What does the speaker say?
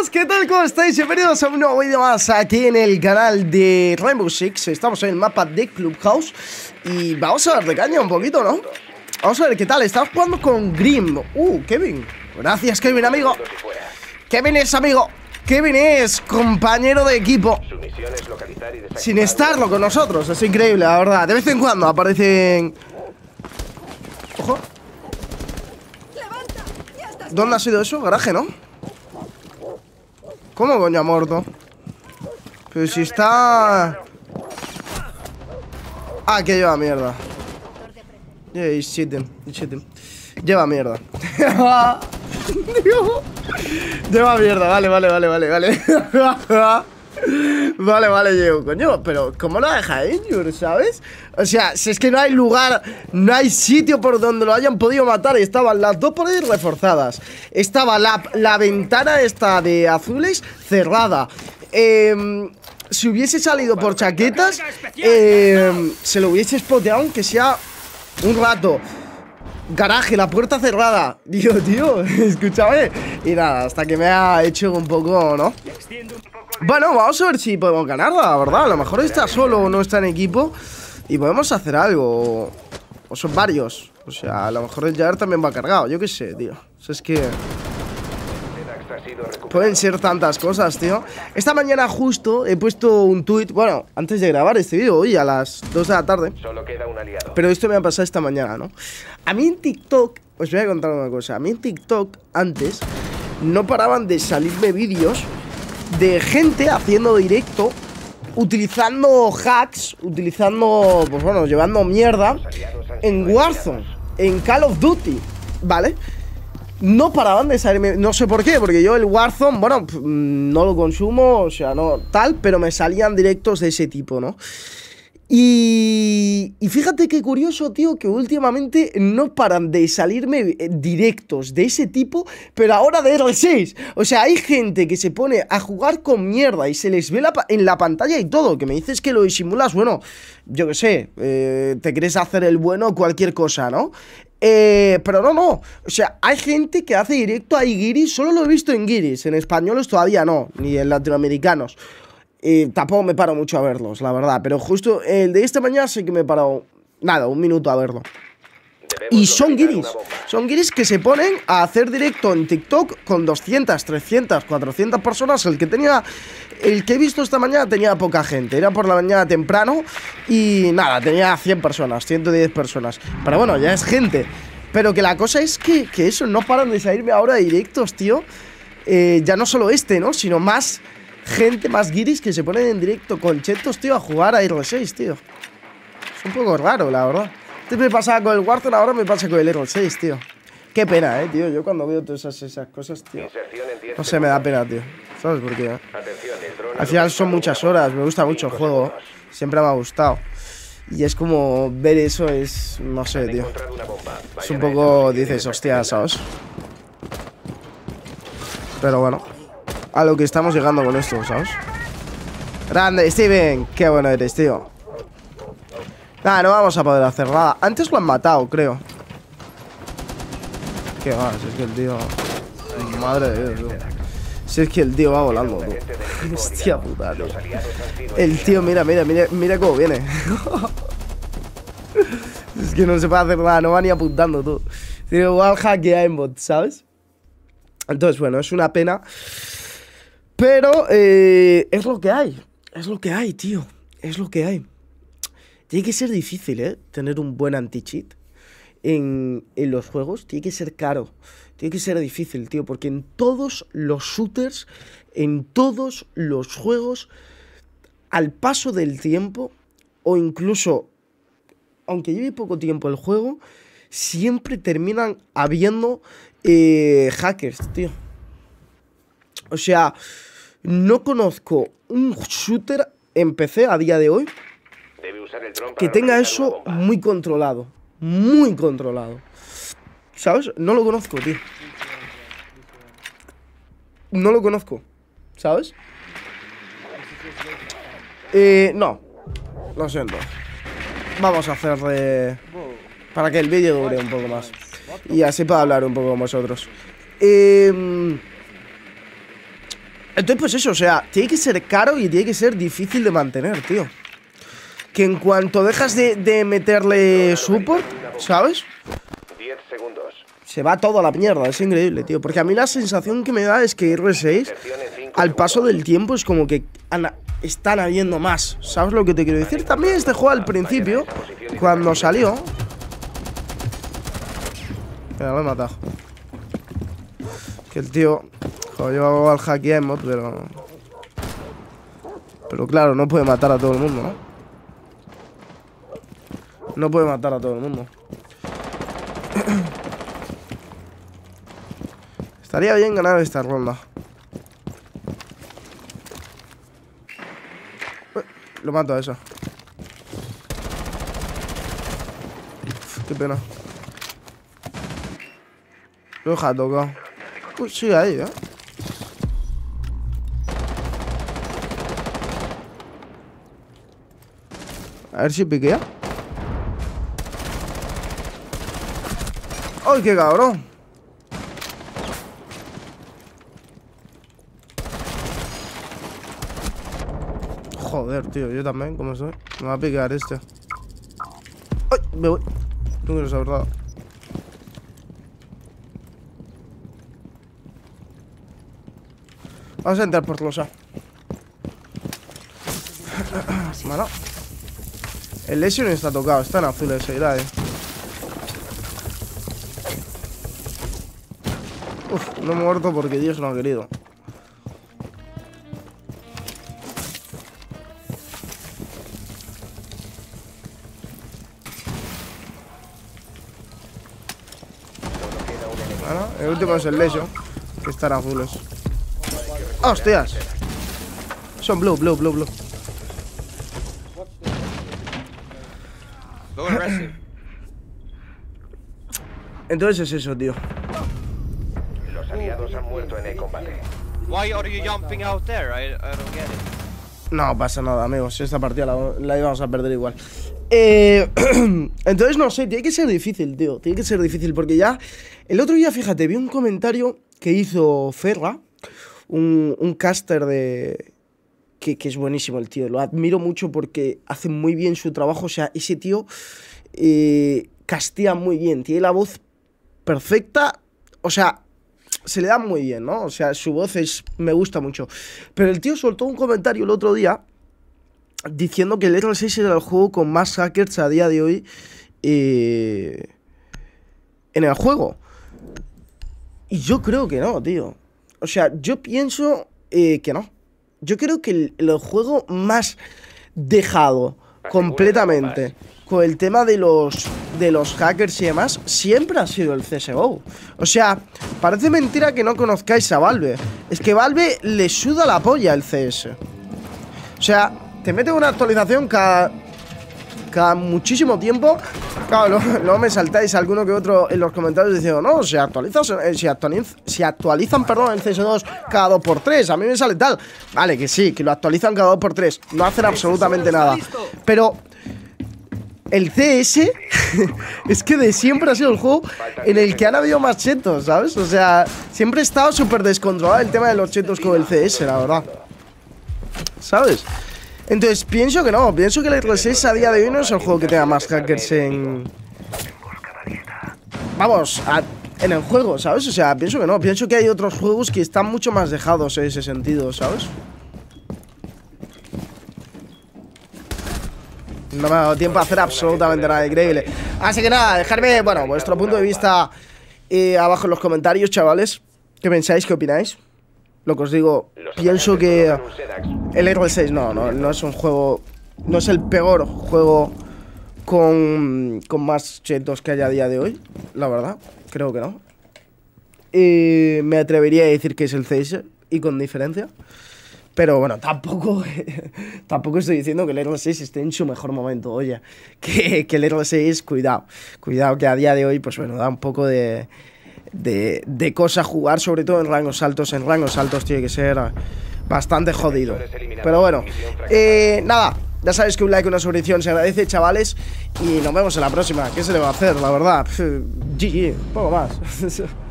chicos, ¿qué tal? ¿Cómo estáis? Bienvenidos a un nuevo vídeo más aquí en el canal de Rainbow Six. Estamos en el mapa de Clubhouse y vamos a darle caña un poquito, ¿no? Vamos a ver qué tal. Estamos jugando con Grim. Kevin. Gracias, Kevin, amigo. Kevin es amigo. Kevin es compañero de equipo sin estarlo con nosotros. Es increíble, la verdad. De vez en cuando aparecen... Ojo. ¿Dónde ha sido eso? Garaje, ¿no? ¿Cómo coño ha muerto? Pero si está... Ah, que lleva mierda. Yeah, he's cheating. Lleva mierda. Lleva mierda, vale. Vale, llevo, coño. Pero, ¿cómo lo deja injure, sabes? O sea, si es que no hay lugar, no hay sitio por donde lo hayan podido matar. Estaban las dos por ahí reforzadas. Estaba la ventana esta de azules cerrada. Si hubiese salido por chaquetas, se lo hubiese spoteado aunque sea un rato. Garaje, la puerta cerrada. Tío, escúchame. Y nada, hasta que me ha hecho un poco, ¿no? Bueno, vamos a ver si podemos ganarla, la verdad. A lo mejor está solo o no está en equipo y podemos hacer algo. O son varios. O sea, a lo mejor el Jair también va cargado. Yo qué sé, tío. O sea, es que... pueden ser tantas cosas, tío. Esta mañana justo he puesto un tweet. Bueno, antes de grabar este vídeo, hoy a las 2 de la tarde. Solo queda un aliado. Pero esto me ha pasado esta mañana, ¿no? A mí en TikTok, os voy a contar una cosa. A mí en TikTok, antes, no paraban de salirme vídeos de gente haciendo directo, utilizando hacks, utilizando, pues bueno, llevando mierda en Warzone, en Call of Duty, ¿vale? No paraban de salirme, no sé por qué, porque yo el Warzone, bueno, no lo consumo, o sea, no tal, pero me salían directos de ese tipo, ¿no? Y fíjate qué curioso, tío, que últimamente no paran de salirme directos de ese tipo, pero ahora de R6. O sea, hay gente que se pone a jugar con mierda y se les ve en la pantalla y todo. Que me dices que lo disimulas, bueno, yo qué sé, te quieres hacer el bueno o cualquier cosa, ¿no? Pero no. O sea, hay gente que hace directo a Guiris. Solo lo he visto en Guiris, en españoles todavía no, ni en latinoamericanos. Tampoco me paro mucho a verlos, la verdad. Pero justo el de esta mañana sí que me he parado, nada, un minuto a verlo. Y son guiris que se ponen a hacer directo en TikTok con 200, 300, 400 personas. El que he visto esta mañana tenía poca gente. Era por la mañana temprano y nada, tenía 100 personas, 110 personas. Pero bueno, ya es gente. Pero que la cosa es que eso, no paran de salirme ahora directos, tío. Ya no solo este, ¿no? Sino más gente, más guiris que se ponen en directo con chetos, tío, a jugar a R6, tío. Es un poco raro, la verdad. Antes me pasaba con el Warzone, ahora me pasa con el R6, tío. Qué pena, tío. Yo cuando veo todas esas cosas, tío, no sé, me da pena, tío. ¿Sabes por qué? Al final son muchas horas, me gusta mucho el juego. Siempre me ha gustado. Y es como ver eso, es... no sé, tío. Es un poco, dices, hostia, ¿sabes? Pero bueno, a lo que estamos llegando con esto, ¿sabes? Grande, Steven. Qué bueno eres, tío. Nada, no vamos a poder hacer nada. Antes lo han matado, creo. ¿Qué va? Si es que el tío... madre de Dios, tío. Si es que el tío va volando, tío. Hostia puta, tío. El tío, mira cómo viene. Es que no se puede hacer nada, no va ni apuntando, tú. Tiene wallhack y aimbot, ¿sabes? Entonces, bueno, es una pena. Pero es lo que hay. Es lo que hay, tío. Es lo que hay. Tiene que ser difícil, tener un buen anti-cheat en los juegos. Tiene que ser caro. Tiene que ser difícil, tío. Porque en todos los shooters, en todos los juegos, al paso del tiempo, o incluso, aunque lleve poco tiempo el juego, siempre terminan habiendo hackers, tío. O sea, no conozco un shooter en PC a día de hoy que tenga eso muy controlado. Muy controlado. ¿Sabes? No lo conozco, tío. No lo conozco. ¿Sabes? No. Lo siento. Vamos a hacer para que el vídeo dure un poco más y así pueda hablar un poco con vosotros. Entonces, pues eso, o sea, tiene que ser caro y tiene que ser difícil de mantener, tío. Que en cuanto dejas de meterle support, ¿sabes? 10 segundos. Se va todo a la mierda, es increíble, tío. Porque a mí la sensación que me da es que R6, al paso del tiempo, es como que están habiendo más. ¿Sabes lo que te quiero decir? También este juego al principio, cuando salió... Mira, lo he matado. Que el tío... Joder, yo hago al hackear mod, pero claro, no puede matar a todo el mundo, ¿no? No puede matar a todo el mundo. Estaría bien ganar esta ronda. Lo mato a eso. Uf, qué pena. Lo deja tocado. Uy, sigue ahí, A ver si piquea. ¡Ay, qué cabrón! Joder, tío, yo también, ¿cómo soy? Me va a piquear este. ¡Ay! Me voy. No quiero saber nada. Vamos a entrar por los A. Bueno. El Lesion está tocado, está en azules, seguirá ahí. Uf, no he muerto porque Dios no ha querido. Bueno, el último es el Lesion, que está en azules. ¡Hostias! Son blue. Entonces es eso, tío. Los aliados han muerto en el combate. Why are you jumping out there? I don't get it. No pasa nada, amigos. Esta partida la íbamos a perder igual. Entonces, no sé, tiene que ser difícil, tío. Tiene que ser difícil porque ya... El otro día, fíjate, vi un comentario que hizo Ferra, un caster de... Que es buenísimo el tío. Lo admiro mucho porque hace muy bien su trabajo. O sea, ese tío castea muy bien. Tiene la voz perfecta. O sea, se le da muy bien, ¿no? O sea, su voz me gusta mucho. Pero el tío soltó un comentario el otro día diciendo que el R6 era el juego con más hackers a día de hoy en el juego. Y yo creo que no, tío. O sea, yo pienso que no. Yo creo que el juego más dejado completamente con el tema de los hackers y demás siempre ha sido el CSGO. O sea, parece mentira que no conozcáis a Valve. Es que Valve le suda la polla el CS. O sea, te mete una actualización cada muchísimo tiempo. Claro, luego me saltáis alguno que otro en los comentarios diciendo, no, si actualizan, perdón, el CS2 cada 2x3, a mí me sale tal. Vale, que sí, que lo actualizan cada 2x3, no hacen absolutamente nada. Pero el CS es que de siempre ha sido el juego en el que han habido más chetos, ¿sabes? O sea, siempre he estado súper descontrolado el tema de los chetos con el CS, la verdad. ¿Sabes? Entonces, pienso que no, pienso que el R6 a día de hoy no es el juego que tenga más hackers en... Vamos, en el juego, ¿sabes? O sea, pienso que no, pienso que hay otros juegos que están mucho más dejados en ese sentido, ¿sabes? No me ha dado tiempo a hacer absolutamente nada increíble. Así que nada, dejadme, bueno, vuestro punto de vista abajo en los comentarios, chavales. ¿Qué pensáis? ¿Qué opináis? Lo que os digo, pienso que el R6 no es un juego... No es el peor juego con más chetos que haya a día de hoy, la verdad. Creo que no. Me atrevería a decir que es el CS, y con diferencia. Pero bueno, tampoco estoy diciendo que el R6 esté en su mejor momento. Oye, que el R6, cuidado que a día de hoy, pues bueno, da un poco de cosa jugar, sobre todo en rangos altos. En rangos altos tiene que ser bastante jodido. Pero bueno, nada, ya sabéis que un like, una suscripción se agradece, chavales. Y nos vemos en la próxima. ¿Qué se le va a hacer, la verdad? GG, poco más.